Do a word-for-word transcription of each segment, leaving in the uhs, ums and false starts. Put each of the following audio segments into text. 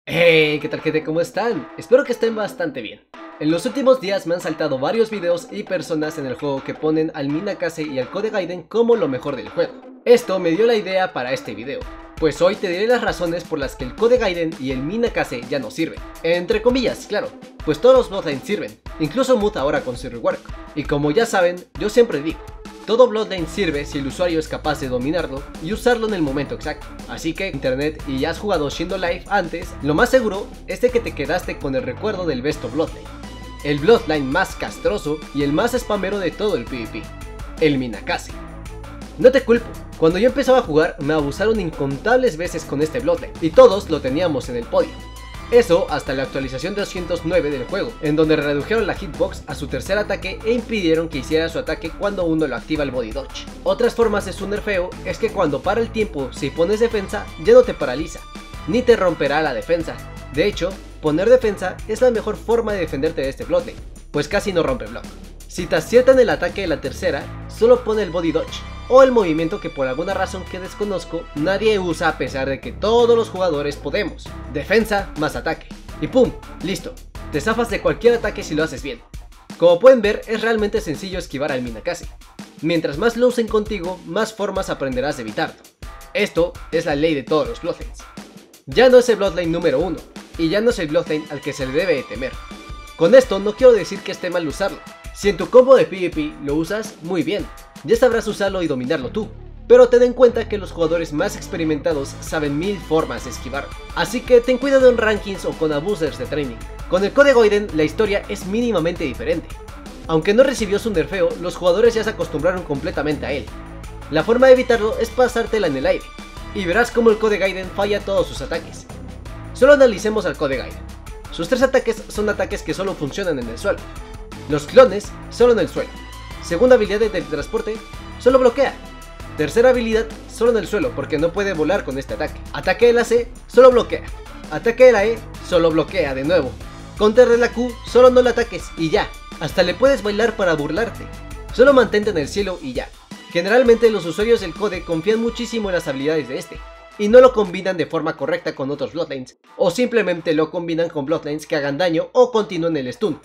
Hey, ¿qué tal gente? ¿Cómo están? Espero que estén bastante bien. En los últimos días me han saltado varios videos y personas en el juego que ponen al Minakase y al Code Gaiden como lo mejor del juego. Esto me dio la idea para este video, pues hoy te diré las razones por las que el Code Gaiden y el Minakase ya no sirven. Entre comillas, claro, pues todos los Bloodlines sirven, incluso Mood ahora con su rework. Y como ya saben, yo siempre digo, todo Bloodline sirve si el usuario es capaz de dominarlo y usarlo en el momento exacto. Así que internet y ya has jugado Shindo Life antes, lo más seguro es de que te quedaste con el recuerdo del Best of Bloodline, el Bloodline más castroso y el más spamero de todo el PvP, el Minakase. No te culpo, cuando yo empezaba a jugar me abusaron incontables veces con este Bloodline y todos lo teníamos en el podio. Eso hasta la actualización doscientos nueve del juego, en donde redujeron la hitbox a su tercer ataque e impidieron que hiciera su ataque cuando uno lo activa el body dodge. Otras formas de su nerfeo es que cuando para el tiempo si pones defensa ya no te paraliza, ni te romperá la defensa. De hecho, poner defensa es la mejor forma de defenderte de este Bloodline, pues casi no rompe block. Si te aciertan el ataque de la tercera, solo pone el body dodge, o el movimiento que por alguna razón que desconozco nadie usa a pesar de que todos los jugadores podemos. Defensa más ataque. Y pum, listo. Te zafas de cualquier ataque si lo haces bien. Como pueden ver, es realmente sencillo esquivar al Minakase. Mientras más lo usen contigo, más formas aprenderás de evitarlo. Esto es la ley de todos los Bloodlines. Ya no es el Bloodline número uno, y ya no es el Bloodline al que se le debe de temer. Con esto no quiero decir que esté mal usarlo. Si en tu combo de PvP lo usas, muy bien, ya sabrás usarlo y dominarlo tú. Pero ten en cuenta que los jugadores más experimentados saben mil formas de esquivarlo. Así que ten cuidado en rankings o con abusers de training. Con el Code Gaiden la historia es mínimamente diferente. Aunque no recibió su nerfeo, los jugadores ya se acostumbraron completamente a él. La forma de evitarlo es pasártela en el aire, y verás como el Code Gaiden falla todos sus ataques. Solo analicemos al Code Gaiden. Sus tres ataques son ataques que solo funcionan en el suelo. Los clones, solo en el suelo. Segunda habilidad de teletransporte, solo bloquea. Tercera habilidad, solo en el suelo porque no puede volar con este ataque. Ataque de la C, solo bloquea. Ataque de la E, solo bloquea de nuevo. Counter de la Q, solo no la ataques y ya. Hasta le puedes bailar para burlarte. Solo mantente en el cielo y ya. Generalmente los usuarios del Code confían muchísimo en las habilidades de este, y no lo combinan de forma correcta con otros Bloodlines, o simplemente lo combinan con Bloodlines que hagan daño o continúen el stun.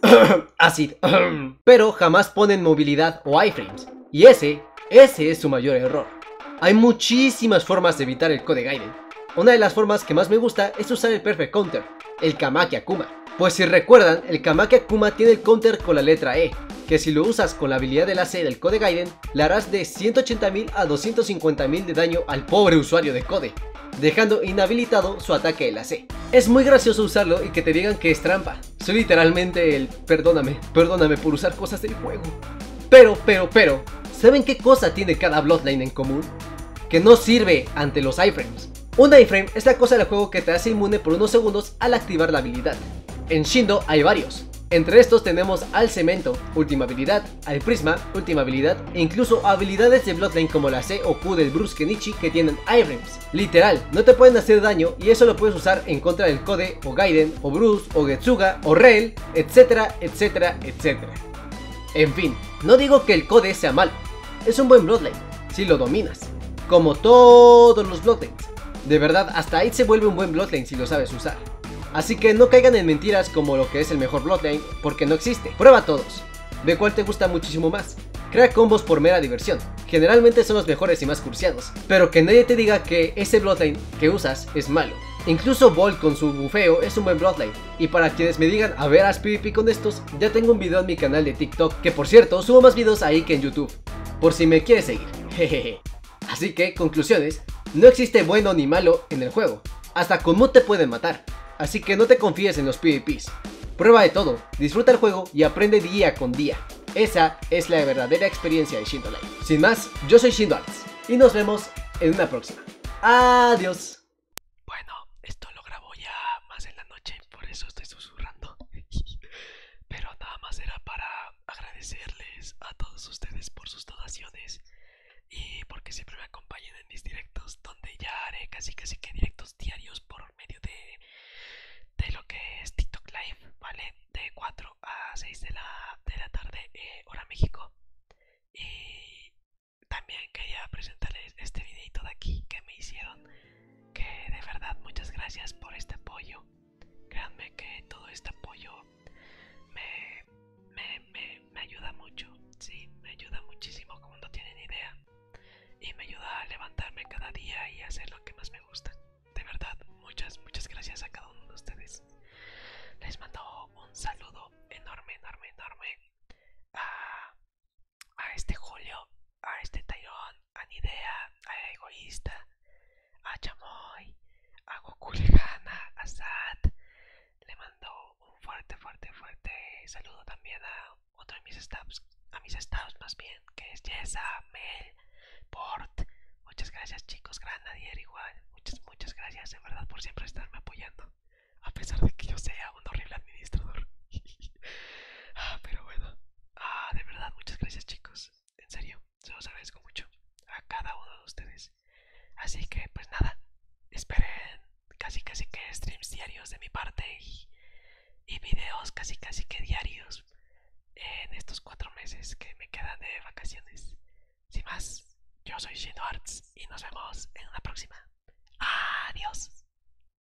Acid. Pero jamás ponen movilidad o iframes, y ese, ese es su mayor error. Hay muchísimas formas de evitar el Code Gaiden. Una de las formas que más me gusta es usar el Perfect Counter, el Kamaki Akuma. Pues si recuerdan, el Kamaki Akuma tiene el counter con la letra E, que si lo usas con la habilidad de la C del Code Gaiden, le harás de ciento ochenta mil a doscientos cincuenta mil de daño al pobre usuario de Code, dejando inhabilitado su ataque de la C. Es muy gracioso usarlo y que te digan que es trampa. Soy literalmente el perdóname, perdóname por usar cosas del juego. Pero, pero, pero, ¿saben qué cosa tiene cada Bloodline en común? Que no sirve ante los iframes. Un iframe es la cosa del juego que te hace inmune por unos segundos al activar la habilidad. En Shindo hay varios. Entre estos tenemos al Cemento, última habilidad, al Prisma, última habilidad, e incluso habilidades de Bloodline como la C o Q del Bruce Kenichi que tienen iframes. Literal, no te pueden hacer daño y eso lo puedes usar en contra del Code, o Gaiden, o Bruce, o Getsuga, o Rel, etcétera, etcétera, etcétera. En fin, no digo que el Code sea malo, es un buen Bloodline, si lo dominas, como todos los Bloodlines. De verdad, hasta ahí se vuelve un buen Bloodline si lo sabes usar. Así que no caigan en mentiras como lo que es el mejor Bloodline, porque no existe. Prueba todos, ve cuál te gusta muchísimo más. Crea combos por mera diversión, generalmente son los mejores y más cursiados, pero que nadie te diga que ese Bloodline que usas es malo. Incluso Bolt con su bufeo es un buen Bloodline, y para quienes me digan a ver haz PvP con estos, ya tengo un video en mi canal de TikTok, que por cierto subo más videos ahí que en YouTube, por si me quieres seguir, jejeje. Así que, conclusiones, no existe bueno ni malo en el juego, hasta con Mood te pueden matar. Así que no te confíes en los PvPs. Prueba de todo, disfruta el juego y aprende día con día. Esa es la verdadera experiencia de Shindo Life. Sin más, yo soy Shindo Arts y nos vemos en una próxima. Adiós. Bueno, esto lo grabo ya más en la noche, por eso estoy susurrando. Pero nada más era para agradecerles a todos ustedes por sus donaciones y porque siempre me acompañan en mis directos, donde ya haré casi casi que directos diarios por medio de de lo que es TikTok Live, ¿vale? De cuatro a seis de la, de la tarde, eh, hora México. Y también quería presentarles este videito de aquí que me hicieron, créanme que todo este apoyo me, me, me, me ayuda mucho. Sí, me ayuda muchísimo, como no tienen idea. Y me ayuda a levantarme cada día y a hacer lo que más me gusta. De verdad, muchas, muchas gracias a cada uno de ustedes. Les mando un saludo enorme, enorme, enorme a, a este Julio, a este Tyrone, a Nidea, a Egoísta, a Chamoy, a Goku Lejana, a Sad. Le mando un fuerte, fuerte, fuerte saludo también a otro de mis staffs, a mis staffs más bien, que es Yesa, Mel, Port. Muchas gracias, chicos, Granadier igual. Muchas, muchas gracias en verdad por siempre estarme apoyando, a pesar de que yo sea un horrible administrador. Ah, pero bueno, ah, de verdad, muchas gracias, chicos. En serio, se los agradezco mucho a cada uno de ustedes. Así que, pues nada, esperen casi casi que streams diarios de mi parte y, y videos casi casi que diarios en estos cuatro meses que me quedan de vacaciones. Sin más, yo soy Shino Arts y nos vemos en una próxima.